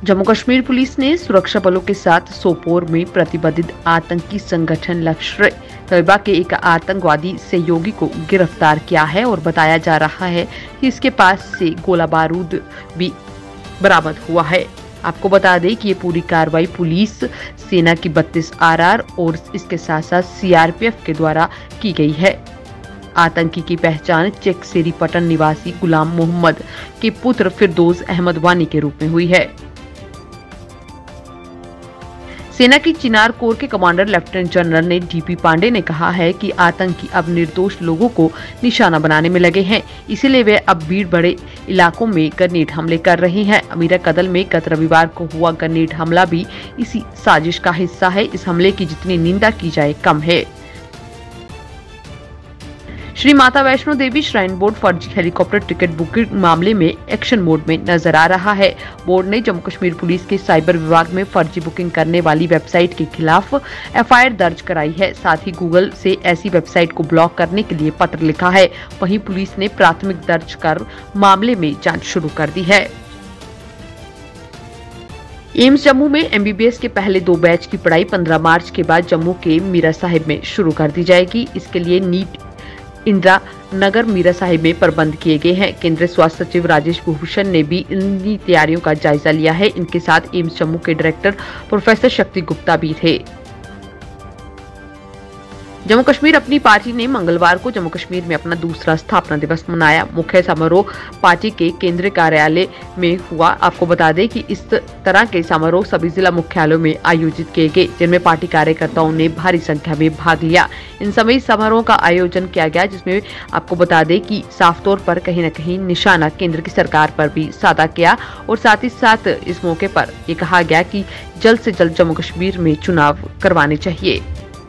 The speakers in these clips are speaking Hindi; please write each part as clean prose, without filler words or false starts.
जम्मू कश्मीर पुलिस ने सुरक्षा बलों के साथ सोपोर में प्रतिबंधित आतंकी संगठन लश्कर तैयबा के एक आतंकवादी सहयोगी को गिरफ्तार किया है और बताया जा रहा है कि इसके पास से गोला बारूद भी बरामद हुआ है। आपको बता दें कि ये पूरी कार्रवाई पुलिस सेना की 32 आरआर और इसके साथ साथ सीआरपीएफ के द्वारा की गई है। आतंकी की पहचान चेक सेरीपटन निवासी गुलाम मोहम्मद के पुत्र फिरदौस अहमद वानी के रूप में हुई है। सेना की चिनार कोर के कमांडर लेफ्टिनेंट जनरल ने डीपी पांडे ने कहा है कि आतंकी अब निर्दोष लोगों को निशाना बनाने में लगे हैं, इसीलिए वे अब भीड़ बड़े इलाकों में ग्रेनेड हमले कर रहे हैं। अमीरा कदल में गत रविवार को हुआ ग्रेनेड हमला भी इसी साजिश का हिस्सा है। इस हमले की जितनी निंदा की जाए कम है। श्री माता वैष्णो देवी श्राइन बोर्ड फर्जी हेलीकॉप्टर टिकट बुकिंग मामले में एक्शन मोड में नजर आ रहा है। बोर्ड ने जम्मू कश्मीर पुलिस के साइबर विभाग में फर्जी बुकिंग करने वाली वेबसाइट के खिलाफ एफआईआर दर्ज कराई है। साथ ही गूगल से ऐसी वेबसाइट को ब्लॉक करने के लिए पत्र लिखा है। वहीं पुलिस ने प्राथमिक दर्ज कर मामले में जांच शुरू कर दी है। एम्स जम्मू में एमबीबीएस के पहले 2 बैच की पढ़ाई 15 मार्च के बाद जम्मू के मीरा साहिब में शुरू कर दी जाएगी। इसके लिए नीट इंदिरा नगर मीरा साहिब में प्रबंध किए गए हैं। केंद्रीय स्वास्थ्य सचिव राजेश भूषण ने भी इन तैयारियों का जायजा लिया है। इनके साथ एम्स जम्मू के डायरेक्टर प्रोफेसर शक्ति गुप्ता भी थे। जम्मू कश्मीर अपनी पार्टी ने मंगलवार को जम्मू कश्मीर में अपना दूसरा स्थापना दिवस मनाया। मुख्य समारोह पार्टी के केंद्रीय कार्यालय में हुआ। आपको बता दें कि इस तरह के समारोह सभी जिला मुख्यालयों में आयोजित किए गए, जिनमें पार्टी कार्यकर्ताओं ने भारी संख्या में भाग लिया। इन सभी समारोह का आयोजन किया गया, जिसमें आपको बता दें कि साफ तौर पर कहीं न कहीं निशाना केंद्र की सरकार पर भी साधा गया और साथ ही साथ इस मौके पर ये कहा गया कि जल्द से जल्द जम्मू कश्मीर में चुनाव करवाने चाहिए।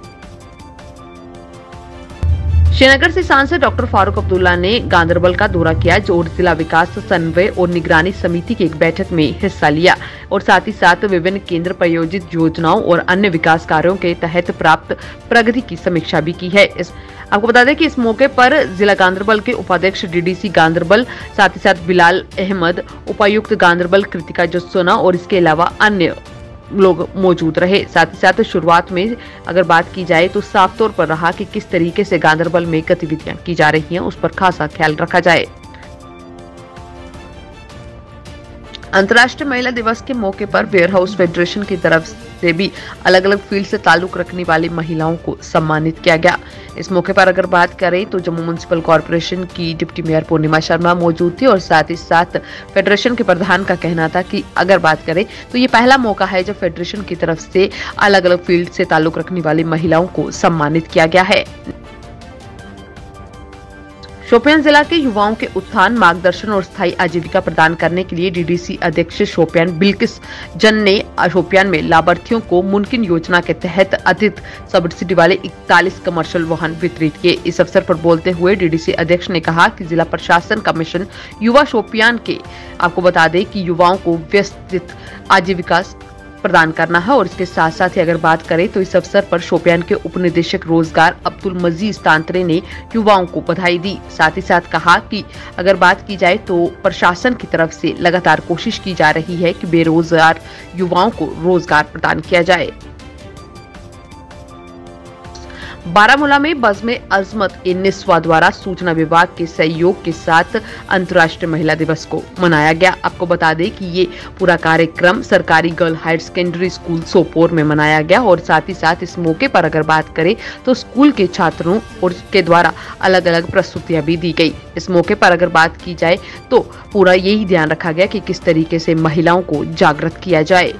श्रीनगर से सांसद डॉक्टर फारूक अब्दुल्ला ने गांदरबल का दौरा किया और जिला विकास समन्वय और निगरानी समिति की एक बैठक में हिस्सा लिया और साथ ही साथ विभिन्न केंद्र प्रायोजित योजनाओं और अन्य विकास कार्यों के तहत प्राप्त प्रगति की समीक्षा भी की है। आपको बता दें कि इस मौके पर जिला गांदरबल के उपाध्यक्ष डीडीसी गांदरबल, साथ ही साथ बिलाल अहमद, उपायुक्त गांदरबल कृतिका जसोना और इसके अलावा अन्य लोग मौजूद रहे। साथ ही साथ शुरुआत में अगर बात की जाए तो साफ तौर पर रहा कि किस तरीके से गांदरबल में गतिविधियां की जा रही हैं, उस पर खासा ख्याल रखा जाए। अंतर्राष्ट्रीय महिला दिवस के मौके पर वेयर हाउस फेडरेशन की तरफ से भी अलग अलग फील्ड से ताल्लुक रखने वाली महिलाओं को सम्मानित किया गया। इस मौके पर अगर बात करें तो जम्मू म्युनिसिपल कॉर्पोरेशन की डिप्टी मेयर पूर्णिमा शर्मा मौजूद थी और साथ ही साथ फेडरेशन के प्रधान का कहना था कि अगर बात करें तो ये पहला मौका है जब फेडरेशन की तरफ से अलग अलग फील्ड से ताल्लुक रखने वाली महिलाओं को सम्मानित किया गया है। शोपियान जिला के युवाओं के उत्थान, मार्गदर्शन और स्थायी आजीविका प्रदान करने के लिए डीडीसी अध्यक्ष शोपियान बिल्किस जन ने शोपियान में लाभार्थियों को मुमकिन योजना के तहत अतिरिक्त सब्सिडी वाले 41 कमर्शियल वाहन वितरित किए। इस अवसर पर बोलते हुए डीडीसी अध्यक्ष ने कहा कि जिला प्रशासन का मिशन युवा शोपियान के आपको बता दें कि युवाओं को व्यवस्थित आजीविका प्रदान करना है और इसके साथ साथ ही अगर बात करें तो इस अवसर पर शोपियान के उप निदेशक रोजगार अब्दुल मजीद तांत्रे ने युवाओं को बधाई दी। साथ ही साथ कहा कि अगर बात की जाए तो प्रशासन की तरफ से लगातार कोशिश की जा रही है कि बेरोजगार युवाओं को रोजगार प्रदान किया जाए। बारामूला में बज़्म अज़मत निस्वा द्वारा सूचना विभाग के सहयोग के साथ अंतर्राष्ट्रीय महिला दिवस को मनाया गया। आपको बता दें कि ये पूरा कार्यक्रम सरकारी girl higher secondary school Sopore में मनाया गया और साथ ही साथ इस मौके पर अगर बात करें तो स्कूल के छात्रों और के द्वारा अलग अलग प्रस्तुतियां भी दी गई। इस मौके पर अगर बात की जाए तो पूरा यही ध्यान रखा गया कि किस तरीके से महिलाओं को जागृत किया जाए।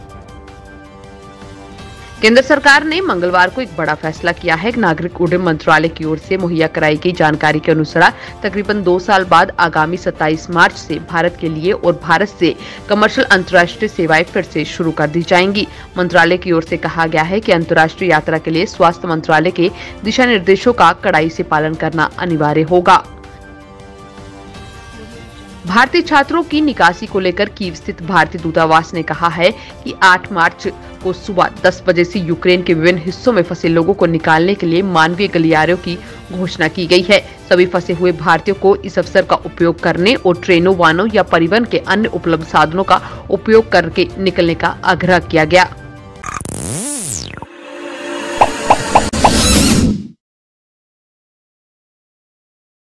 केंद्र सरकार ने मंगलवार को एक बड़ा फैसला किया है। नागरिक उड्डयन मंत्रालय की ओर से मुहैया कराई गई जानकारी के अनुसार तकरीबन 2 साल बाद आगामी 27 मार्च से भारत के लिए और भारत से कमर्शियल अंतर्राष्ट्रीय सेवाएं फिर से शुरू कर दी जाएंगी। मंत्रालय की ओर से कहा गया है कि अंतर्राष्ट्रीय यात्रा के लिए स्वास्थ्य मंत्रालय के दिशा निर्देशों का कड़ाई से पालन करना अनिवार्य होगा। भारतीय छात्रों की निकासी को लेकर कीव स्थित भारतीय दूतावास ने कहा है कि 8 मार्च को सुबह 10 बजे से यूक्रेन के विभिन्न हिस्सों में फंसे लोगों को निकालने के लिए मानवीय गलियारों की घोषणा की गई है। सभी फंसे हुए भारतीयों को इस अवसर का उपयोग करने और ट्रेनों, वाहनों या परिवहन के अन्य उपलब्ध साधनों का उपयोग करके निकलने का आग्रह किया गया।